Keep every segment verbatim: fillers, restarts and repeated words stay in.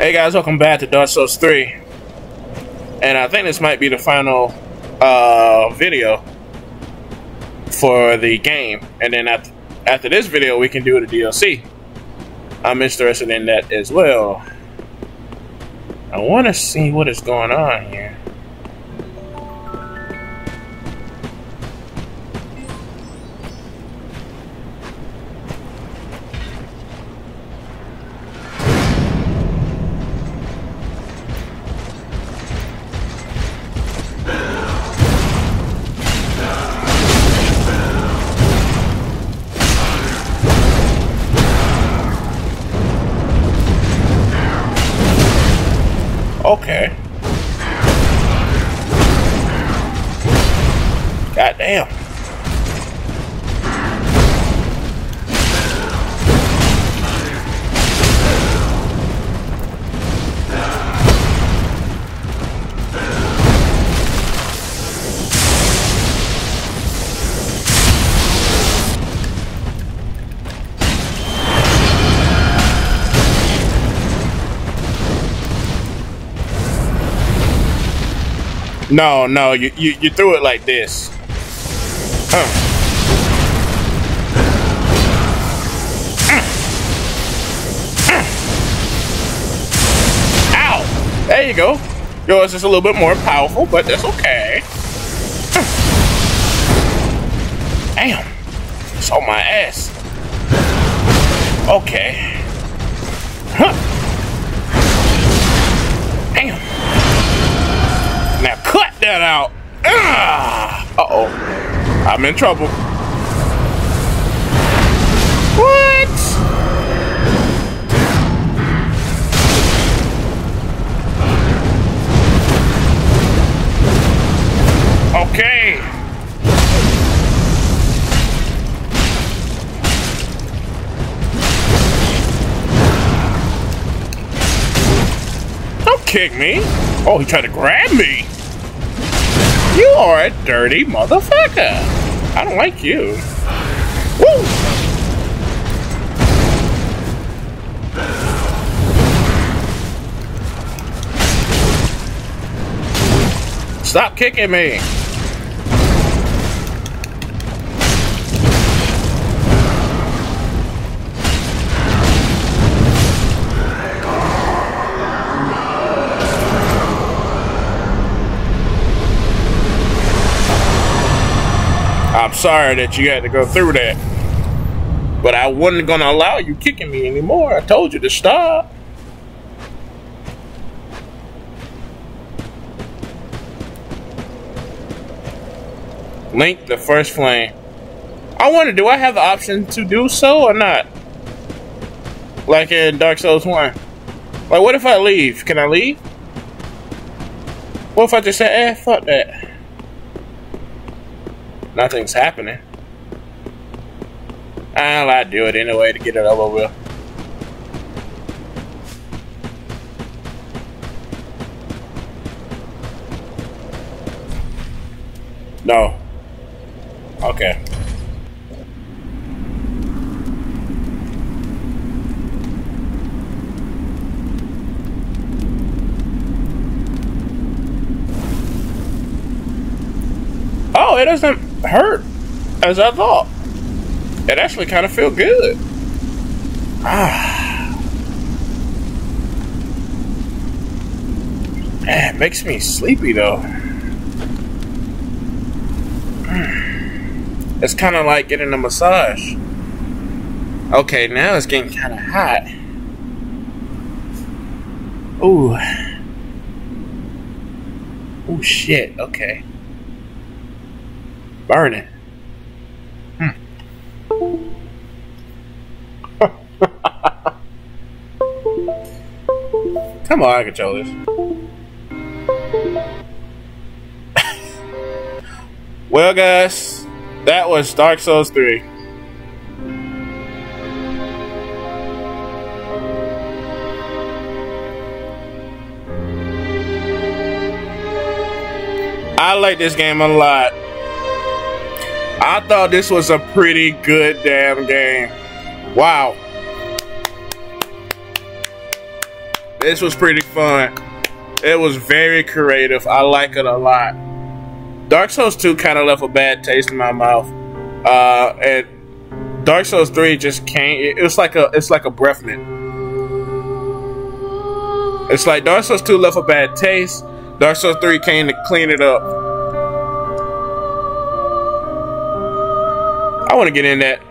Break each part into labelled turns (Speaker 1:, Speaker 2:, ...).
Speaker 1: Hey guys, welcome back to Dark Souls three. And I think this might be the final uh, video for the game. And then after, after this video, we can do the D L C. I'm interested in that as well. I want to see what is going on here. Okay. God damn. No, no, you, you, you threw it like this. Huh. Ow! There you go. Yours is a little bit more powerful, but that's okay. Damn. It's on my ass. Okay. Huh. Damn. Now cut that out. Uh-oh. I'm in trouble. What? Okay. Don't kick me. Oh, he tried to grab me. You are a dirty motherfucker. I don't like you. Woo! Stop kicking me. I'm sorry that you had to go through that, but I wasn't gonna allow you kicking me anymore. I told you to stop. Link the first flame. I wonder, do I have the option to do so or not? Like in Dark Souls one. Like, what if I leave? Can I leave? What if I just say, eh, fuck that? Nothing's happening. I'll I do it anyway to get it over with. No. Okay. Oh, it doesn't hurt as I thought. It actually kind of feels good. Ah, man, it makes me sleepy though. It's kind of like getting a massage. Okay, now it's getting kind of hot. Ooh. Ooh, shit. Okay. Burning. Hmm. Come on, I control this. Well, guys, that was Dark Souls three. I like this game a lot. I thought this was a pretty good damn game. Wow. This was pretty fun. It was very creative. I like it a lot. Dark Souls two kind of left a bad taste in my mouth. Uh, and Dark Souls three just can't. It was like a. It's like a breath mint. It's like Dark Souls two left a bad taste. Dark Souls three came to clean it up. I want to get in that.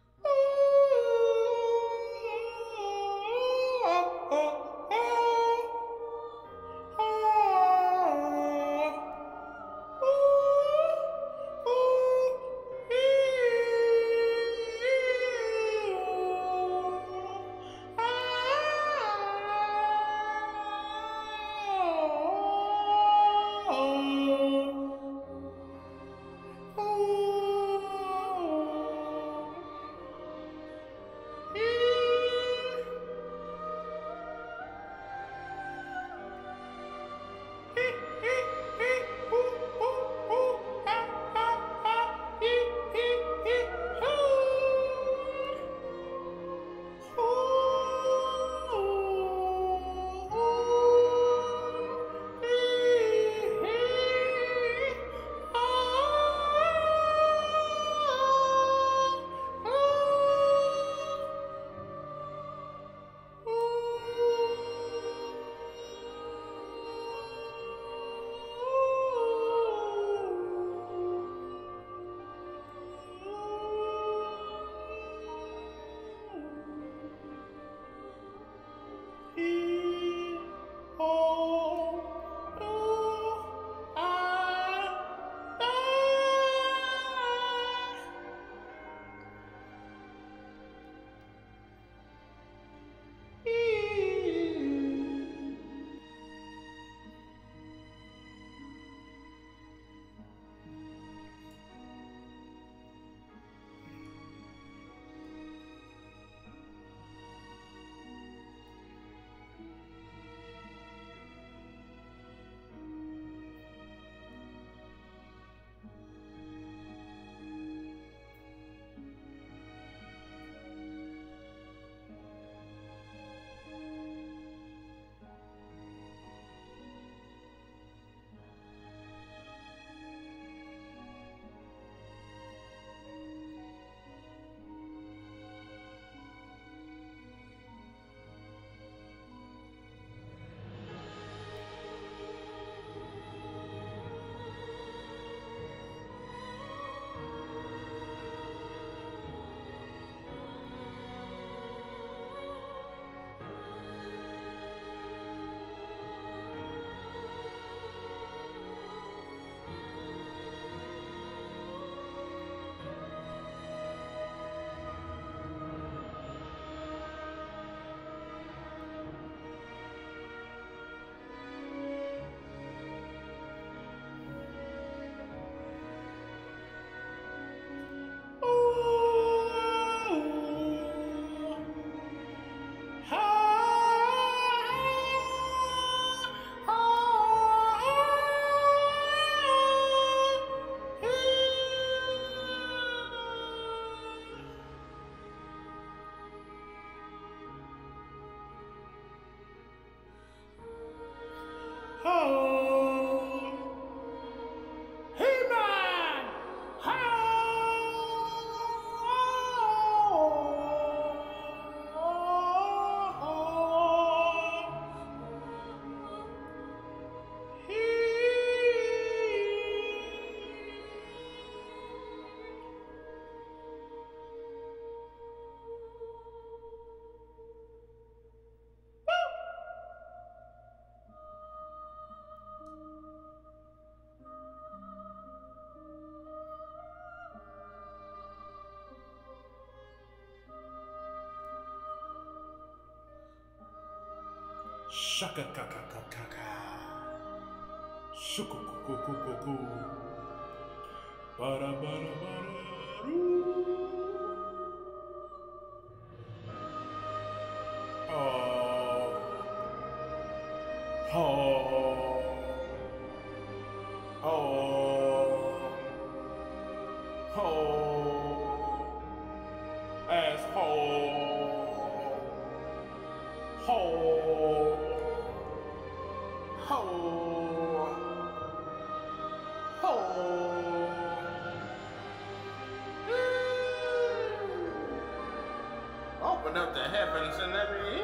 Speaker 2: Shaka kaka kaka. Shuku kuku kuku kuku. Bara bara bara. Oh. Oh. Oh. Oh. Asshole. Oh.
Speaker 1: up the heavens and every.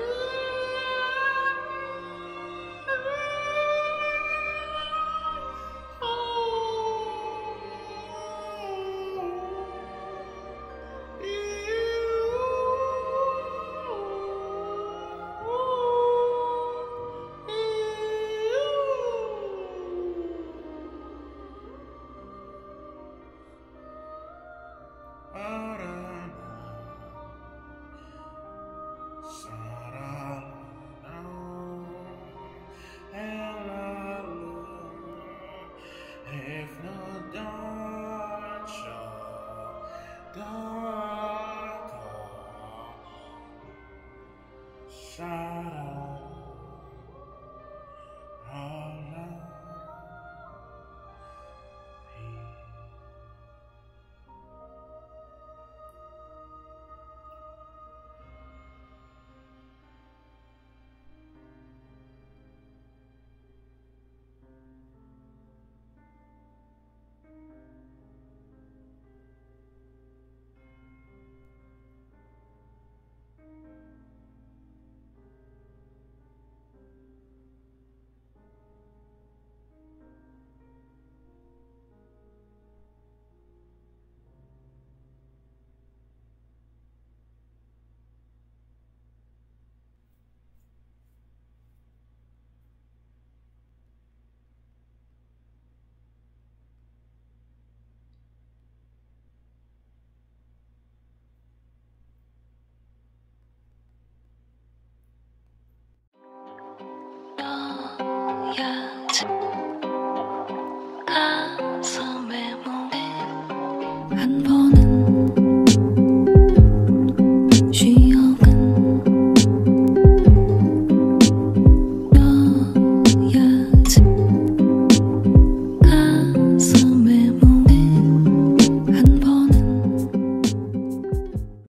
Speaker 3: 한 번